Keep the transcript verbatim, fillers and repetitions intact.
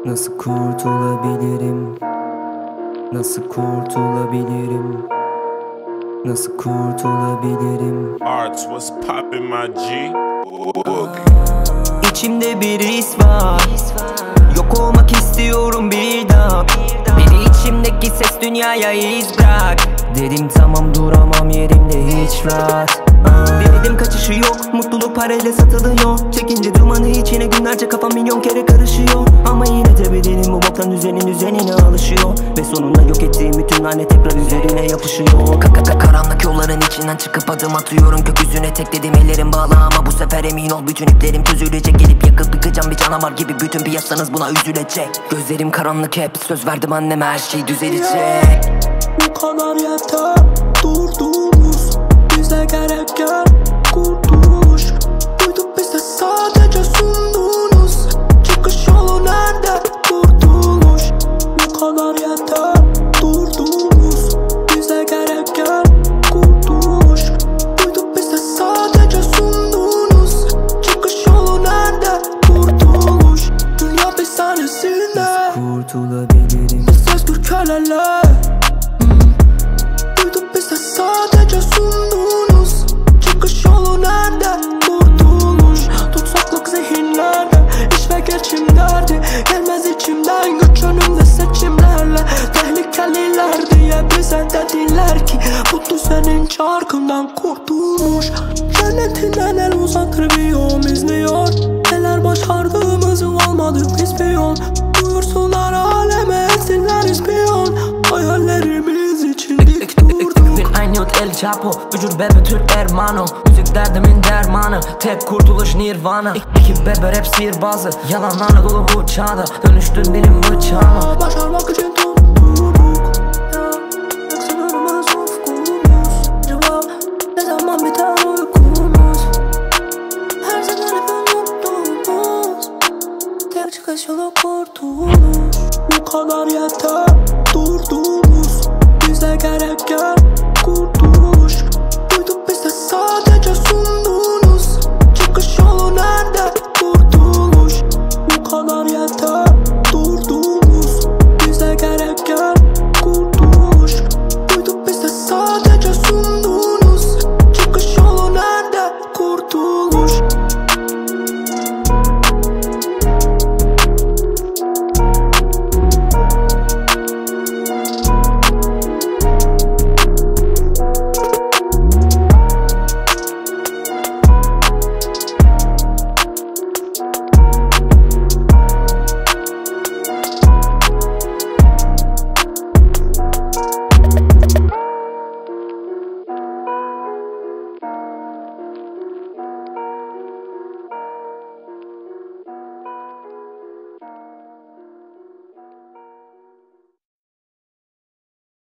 Nasıl kurtulabilirim? Nasıl kurtulabilirim? Nasıl kurtulabilirim? Arts, what's poppin' my G? İçimde bir his var, yok olmak istiyorum bir daha. Biri içimdeki ses dünyaya iz bırak. Dedim tamam, duramam yerimde hiç rahat. Denedim kaçışı yok, mutluluk parayla satılıyor. Çekince dumanı içine günlerce kafam milyon kere karışıyor. Ama yine de bedenim bu boktan düzenin üzerine alışıyor. Ve sonunda yok ettiğim bütün lanet tekrar üzerine yapışıyor. Kaka kaka karanlık yolların içinden çıkıp adım atıyorum. Gökyüzüne tekledim, ellerim bağlı ama bu sefer emin ol bütün iplerim çözülecek. Gelip yakıp yıkacağım bir canavar gibi, bütün piyasanız buna üzülecek. Gözlerim karanlık hep, söz verdim anneme her şey düzelecek. Bu kadar yeter, durduğumuz bize gereken kurtuluş. Duyduk biz de sadece sunduğunuz çıkış yolu nerede, kurtuluş. Bu kadar yeter, durduğumuz bize gereken kurtuluş. Duyduk biz de sadece sunduğunuz çıkış yolu nerede, kurtuluş. Dünya bir sahnesinde Nasıl kurtulabilirim? biz özgür köleler. Sadece sunduğunuz çıkış yolu nerede, kurtuluş. Tutsaklık zihinlerde, iş ve geçim derdi. Gelmez içimden güç önümde seçimlerle. Tehlikeliler diye bize dediler ki bu düzenin çarkından kurtulmuş. Cennetinden el uzatır bir yol izliyor. Neler başardığımızı olmadık biz bir yol. Buyursunlar aleme etsinler ispiyon. Hayallerimiz için dik durduk. El Chapo, vücut bebe Türk Ermano. Müzik derdimin dermanı, tek kurtuluş Nirvana. İki bebe rap sihirbazı, yalanlarla dolu bu çağda. Dönüştün benim bıçağıma. Başarmak için tutturduk ya, sınırımız ufkumuz. Acaba ne zaman biter uykumuz? Her zaman hep unuttuğumuz tek çıkış yolu kurtuluş. Bu kadar yeter, durduğumuz bize gereken kurtuluş.